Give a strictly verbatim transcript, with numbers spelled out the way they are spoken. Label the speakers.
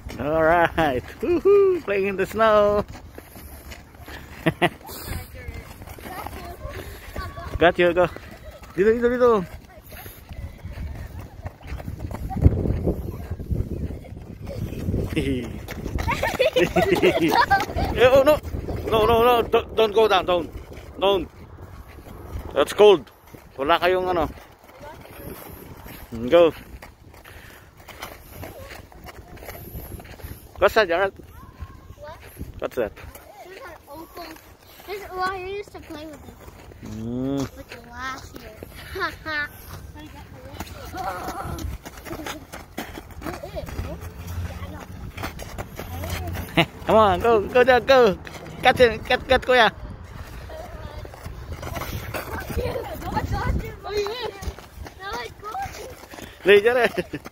Speaker 1: All right. Woohoo! Playing in the snow. Got you. Go. Dito, dito, dito. Oh no! No, no, no! Don't, don't go down. Don't. Don't. That's cold. Wala kayong ano. Go. What's that, Jared?
Speaker 2: What?
Speaker 1: What's that?
Speaker 2: This is an opal. This, well, I used to play with it.
Speaker 1: Mm.
Speaker 2: With the last year. Haha.
Speaker 1: Come on, go, go, go, go. Catch it, catch, catch, kuya.
Speaker 2: Oh, yeah. No, I got it.
Speaker 1: Lay, Jared.